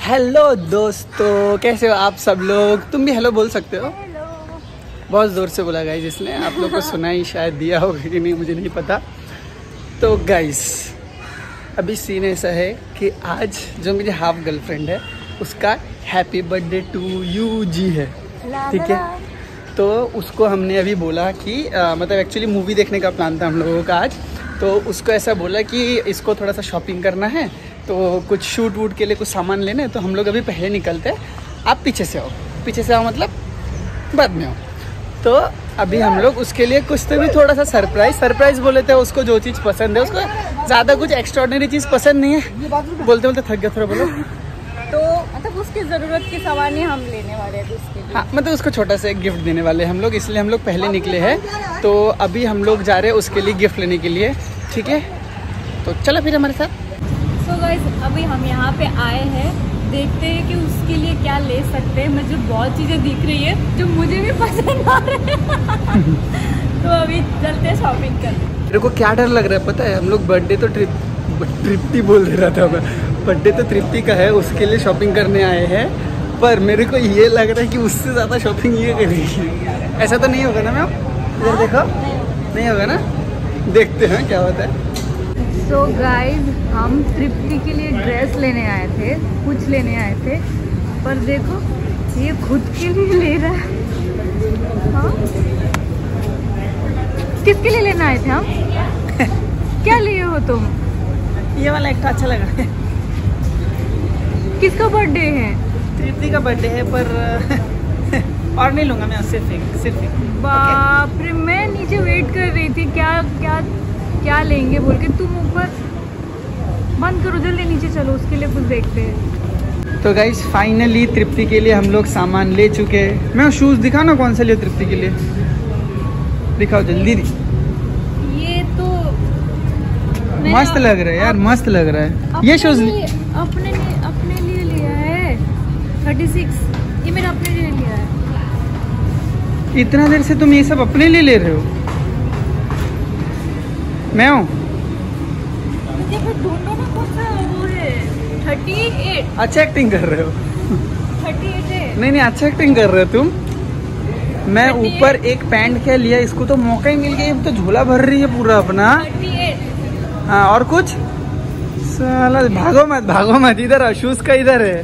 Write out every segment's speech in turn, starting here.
Hello दोस्तों, कैसे हो आप सब लोग। तुम भी हेलो बोल सकते हो। बहुत ज़ोर से बोला गाइस इसने, आप लोग को सुना ही शायद दिया होगा कि नहीं मुझे नहीं पता। तो गाइस अभी सीन ऐसा है कि आज जो मेरी हाफ गर्लफ्रेंड है उसका हैप्पी बर्थडे टू यू जी है, ठीक है। तो उसको हमने अभी बोला कि मतलब एक्चुअली मूवी देखने का प्लान था हम लोगों का आज। तो उसको ऐसा बोला कि इसको थोड़ा सा शॉपिंग करना है, तो कुछ शूट वूट के लिए कुछ सामान लेना है, तो हम लोग अभी पहले निकलते हैं, आप पीछे से आओ। पीछे से आओ मतलब बाद में आओ। तो अभी हम लोग उसके लिए कुछ तो भी थोड़ा सा सरप्राइज़ बोले थे। उसको जो चीज़ पसंद है, उसको ज़्यादा कुछ एक्स्ट्रॉर्डिनरी चीज़ पसंद नहीं है, बोलते बोलते थक गया, थोड़ा बोलो। तो मतलब उसकी ज़रूरत की सामान ही हम लेने वाले हैं उसके लिए। हाँ, मतलब उसको छोटा सा एक गिफ्ट देने वाले हैं हम लोग, इसलिए हम लोग पहले निकले हैं। तो अभी हम लोग जा रहे हैं उसके लिए गिफ्ट लेने के लिए, ठीक है। तो चलो फिर हमारे साथ। सो गाइस अभी हम यहाँ पे आए हैं, देखते हैं कि उसके लिए क्या ले सकते हैं। मुझे बहुत चीज़ें दिख रही है जो मुझे भी पसंद आ रहे हैं। तो अभी चलते हैं शॉपिंग करने। मेरे को क्या डर लग रहा है पता है, हम लोग बर्थडे तो तृप्ति बोल दे रहा था मैं, बर्थडे तो तृप्ति का है, उसके लिए शॉपिंग करने आए हैं। पर मेरे को ये लग रहा है कि उससे ज़्यादा शॉपिंग ये करेगी। ऐसा तो नहीं होगा ना मैम? इधर देखो, नहीं होगा ना, देखते हैं क्या होता है। सो गाइस हम तृप्ति के लिए ड्रेस लेने आए थे, कुछ लेने आए थे, पर देखो ये खुद के लिए ले रहा है। हाँ? किसके लिए लेना आए थे हम? क्या लिए हो तुम? ये वाला एक अच्छा लगा है। किसका बर्थडे है? तृप्ति का बर्थडे है, पर और नहीं लूँगा मैं, सिर्फ एक। बाप रे, मैं नीचे वेट कर रही थी क्या लेंगे बोल के, तुम ऊपर। बंद करो जल्दी, नीचे चलो, उसके लिए कुछ देखते हैं। तो गाइस फाइनली तृप्ति के लिए हम लोग सामान ले चुके हैं। मैं शूज़ दिखाओ ना, कौन से लिए तृप्ति के लिए, दिखाओ जल्दी। ये तो मस्त लग रहा है यार, मस्त लग रहा है ये शूज़। अपने लिए लिया है 36, ये मैंने अपने लिए लिया है। इतना देर से तुम ये सब अपने लिए ले रहे हो? मैं हूँ दोनों ना कौन सा वो है 38। अच्छा एक्टिंग कर रहे हो। 38 है। नहीं अच्छा एक्टिंग कर रहे हो तुम। मैं ऊपर एक पैंट क्या लिया, इसको तो मौका ही मिल गया, तो झोला भर रही है पूरा अपना। 38। हाँ और कुछ साला, भागो मत इधर, शूज का इधर है।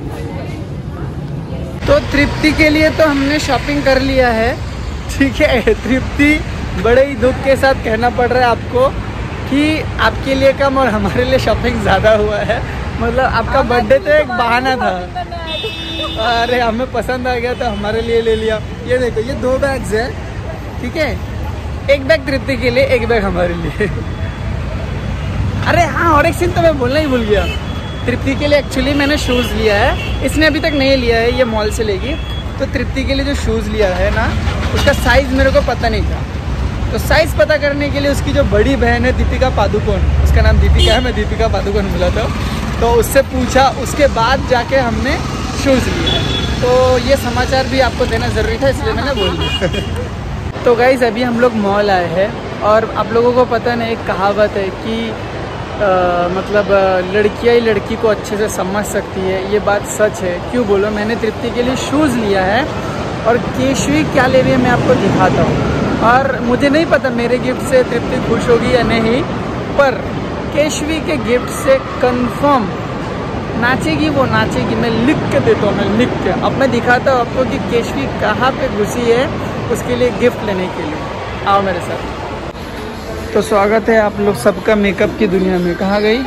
तो तृप्ति के लिए तो हमने शॉपिंग कर लिया है, ठीक है। तृप्ति बड़े ही दुख के साथ कहना पड़ रहा है आपको कि आपके लिए कम और हमारे लिए शॉपिंग ज़्यादा हुआ है। मतलब आपका बर्थडे तो एक बहाना था। अरे हमें पसंद आ गया तो हमारे लिए ले लिया। ये देखो, ये 2 बैग्स है, ठीक है। एक बैग तृप्ति के लिए, एक बैग हमारे लिए। अरे हाँ, और एक चीज़ तो मैं बोलना ही भूल गया। तृप्ति के लिए एक्चुअली मैंने शूज़ लिया है, इसने अभी तक नहीं लिया है, ये मॉल से लेगी। तो तृप्ति के लिए जो शूज़ लिया है ना, उसका साइज़ मेरे को पता नहीं था। तो साइज़ पता करने के लिए उसकी जो बड़ी बहन है दीपिका पादुकोण, उसका नाम दीपिका है, मैं दीपिका पादुकोण बोला था, तो उससे पूछा, उसके बाद जाके हमने शूज़ लिया। तो ये समाचार भी आपको देना ज़रूरी था, इसलिए मैंने बोल दिया। तो गाइज़ अभी हम लोग मॉल आए हैं, और आप लोगों को पता नहीं, एक कहावत है कि मतलब लड़कियां ही लड़की को अच्छे से समझ सकती है। ये बात सच है। क्यों बोलो, मैंने तृप्ति के लिए शूज़ लिया है, और केशवी क्या ले रही है मैं आपको दिखाता हूँ। और मुझे नहीं पता मेरे गिफ्ट से तृप्ति खुश होगी या नहीं, पर केशवी के गिफ्ट से कंफर्म नाचेगी, वो नाचेगी। मैं लिख के देता हूँ, मैं लिख के। अब मैं दिखाता हूँ आपको कि केशवी कहाँ पे घुसी है उसके लिए गिफ्ट लेने के लिए। आओ मेरे साथ। तो स्वागत है आप लोग सबका मेकअप की दुनिया में। कहाँ गई?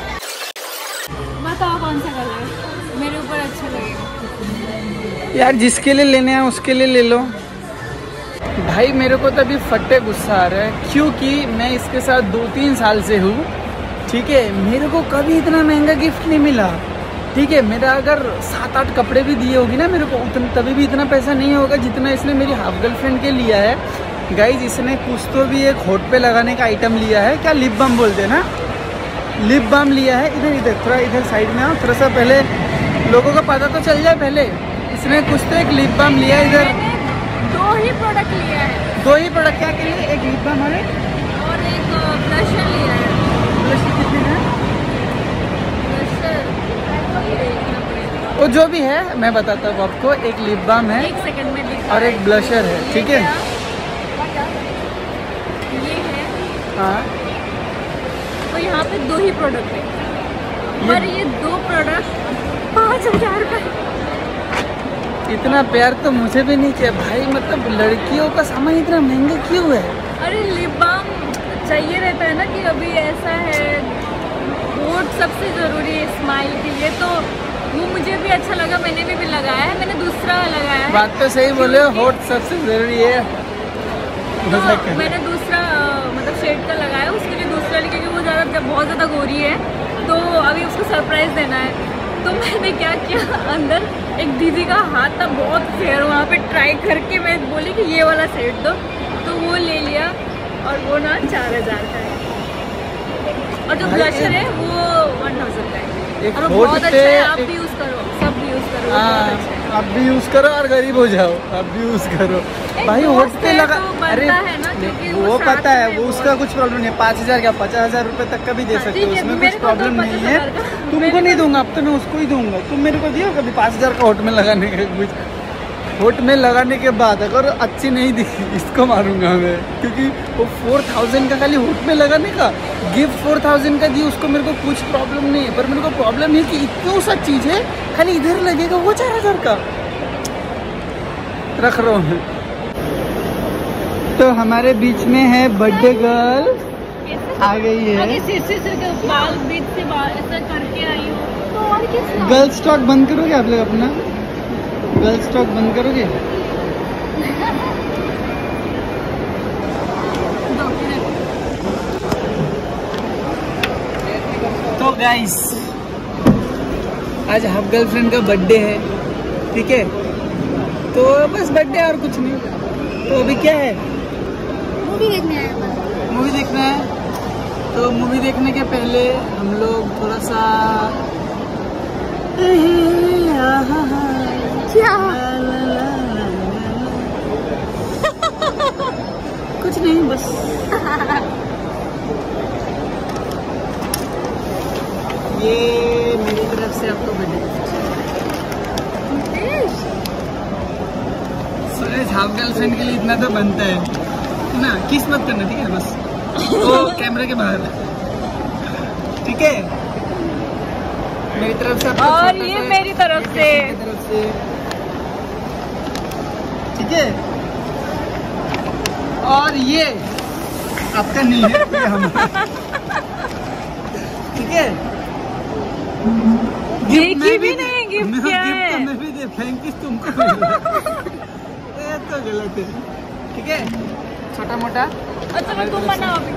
बताओ कौन सा कलर मेरे ऊपर अच्छा लगेगा। यार जिसके लिए लेने हैं उसके लिए ले लो भाई। मेरे को तो अभी फट्टे गुस्सा आ रहा है, क्योंकि मैं इसके साथ 2-3 साल से हूँ, ठीक है। मेरे को कभी इतना महंगा गिफ्ट नहीं मिला, ठीक है। मेरा अगर 7-8 कपड़े भी दिए होगी ना मेरे को, तभी भी इतना पैसा नहीं होगा जितना इसने मेरी हाफ गर्लफ्रेंड के लिया है। गाइज इसने कुछ तो भी एक होठ पे लगाने का आइटम लिया है, क्या लिप बाम बोलते हैं ना, लिप बाम लिया है। इधर थोड़ा इधर साइड में आओ, थोड़ा सा पहले लोगों को पता तो चल जाए। पहले इसने कुछ तो एक लिप बाम लिया है। इधर 2 ही प्रोडक्ट लिया है। 2 ही प्रोडक्ट क्या के लिए? एक लिप बाम और एक ब्लशर लिया है। ब्लशर कितने का? ब्लशर वो जो भी है मैं बताता हूँ आपको। एक लिप बाम है, 1 सेकंड में लिख और एक ब्लशर है, ठीक है। ये है, हाँ, तो यहाँ पे 2 ही प्रोडक्ट है, पर ये 2 प्रोडक्ट 5000 का है। इतना प्यार तो मुझे भी नहीं चाहिए भाई, मतलब लड़कियों का सामान इतना महंगा क्यों है? अरे लिप बाम चाहिए रहता है ना कि अभी ऐसा है, होठ सबसे ज़रूरी है स्माइल के लिए, तो वो मुझे भी अच्छा लगा, मैंने भी लगाया है, मैंने दूसरा लगाया है। बात तो सही बोले हो, होठ सबसे जरूरी है। तो मैंने दूसरा मतलब शेड का लगाया, उसके लिए दूसरा लिया क्योंकि वो बहुत ज़्यादा गोरी है, तो अभी उसको सरप्राइज़ देना है। तो मैंने क्या किया, अंदर एक दीदी का हाथ था बहुत फेयर, वहाँ पे ट्राई करके मैं बोली कि ये वाला सेट दो, तो वो ले लिया, और वो ना 4000 का है, और जो ब्लशर है वो 1000 का है, और वो बहुत अच्छा है। आप भी यूज़ करो, सब भी यूज़ करो, बहुत अच्छा है। आप भी यूज़ करो और गरीब हो जाओ, आप भी यूज़ करो भाई। होठ पे लगा, अरे वो पता है, वो उसका कुछ प्रॉब्लम नहीं है। 5000 क्या 50,000 रुपए तक का भी दे सकते हो, उसमें कुछ प्रॉब्लम नहीं है। तुमको नहीं दूंगा, अब तो मैं उसको ही दूंगा। तुम मेरे को दियो कभी 5000 का होठ में लगाने के, कुछ होठ में लगाने के बाद अगर अच्छी नहीं दिखी इसको मारूंगा मैं, क्योंकि वो 4000 का खाली होठ में लगाने का गिफ्ट 4000 का दी उसको। मेरे को कुछ प्रॉब्लम नहीं है, पर मेरे को प्रॉब्लम है कि इतना सा चीज़ है खाली इधर लगेगा, वो 4000 का रख रहा हूँ। तो हमारे बीच में है बर्थडे गर्ल, आ गई है। बाल बीच से ऐसा करके आई हो, तो और किस गर्ल स्टॉक बंद करोगे आप लोग अपना? गर्ल स्टॉक बंद करोगे? तो गाइस आज हाफ गर्लफ्रेंड का बर्थडे है, ठीक है। तो बस बर्थडे और कुछ नहीं। तो अभी क्या है, मूवी देखने आए। मूवी देखना है। तो मूवी देखने के पहले हम लोग थोड़ा सा कुछ नहीं, बस ये मेरी तरफ से आपको बर्थडे हाफ गर्लफ्रेंड के लिए इतना तो बनता है ना, किस मत करना, ठीक है बस। वो कैमरे के बाहर, ठीक है। मेरी तरफ से और ये मेरी तरफ से, ठीक है। और ये आपका नहीं है, ये हमारा, ठीक है। देखी भी नहीं गिफ्ट क्या है, मैं भी दे थैंक यू तुमको। ये तो गलत है, ठीक है, छोटा मोटा। अच्छा मैं तुम बनाओ अभी।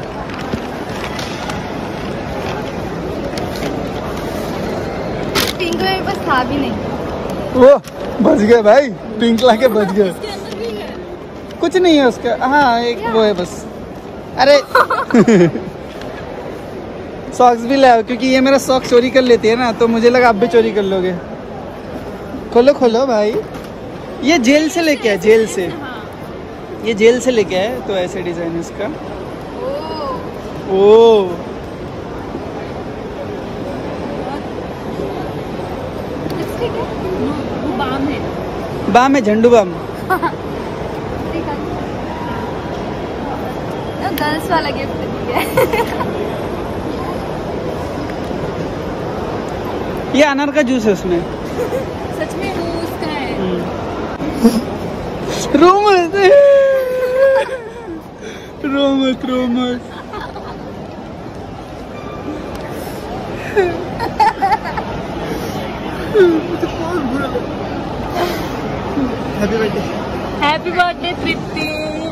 पिंक मेरे पास था भी नहीं। वो बच गए भाई, पिंक लाके बच गए। कुछ नहीं है उसका, हाँ एक वो है बस। अरे सॉक्स भी लाओ, क्योंकि ये मेरा सॉक चोरी कर लेती है ना, तो मुझे लगा आप भी चोरी कर लोगे। खोलो खोलो भाई, ये जेल से लेके आए, जेल से, ये जेल से लेके आए, तो ऐसे डिजाइन है इसका। ओ बाम है, बाम है, झंडू बाम। गर्ल्स वाला गिफ्ट दिया। ये अनार का जूस है उसमें। सच में वो उसका है। रो मत, रो मत, रो मत। Happy birthday, happy birthday Tripti.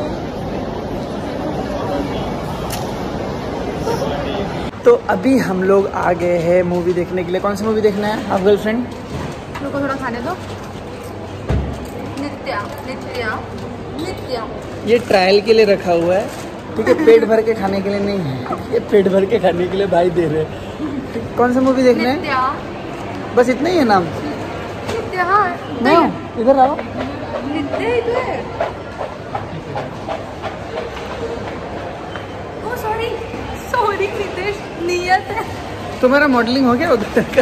तो अभी हम लोग आ गए हैं मूवी देखने के लिए। कौन सी मूवी देखना है आप गर्लफ्रेंड? रुको थोड़ा खाने दो। नित्या नित्या नित्या, ये ट्रायल के लिए रखा हुआ है, ठीक है, पेट भर के खाने के लिए नहीं है, ये पेट भर के खाने के लिए भाई दे रहे हैं। कौन सा मूवी देखना है? बस इतना ही है नाम? नित्या, हाँ इधर आओ। नित्या इधर। ओ सॉरी सॉरी नितेश, नियत है। तुम्हारा मॉडलिंग हो गया उधर का?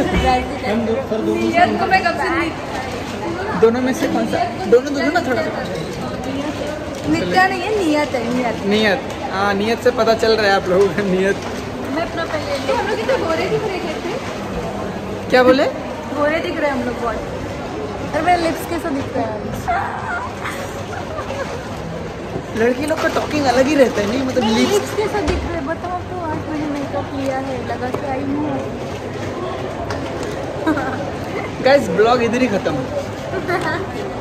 नियत को मैं कब से दोनों में से कौन सा? दोनों दोनों ना थोड़ा नित्या नहीं है, नियत है, नियत। नियत। हाँ, नियत से पता चल रहा है आप लोगों का नियत। मैं अपना पहले ले। हम लोग कितने गोरे दिख रहे थे? क्या बोले? गोरे दिख रहे हैं हम लोग बहुत। और मेरे लिप्स कैसा दिख रहा है? लड़की लोग का टॉकिंग अलग ही रहता है नहीं, मतलब लिप्स। लिप्स कैसा दिख रहा है बताओ तो। आज मैंने मेकअप लिया है, लगा के आई हूँ। गाइस ब्लॉग इधर ही खत्म।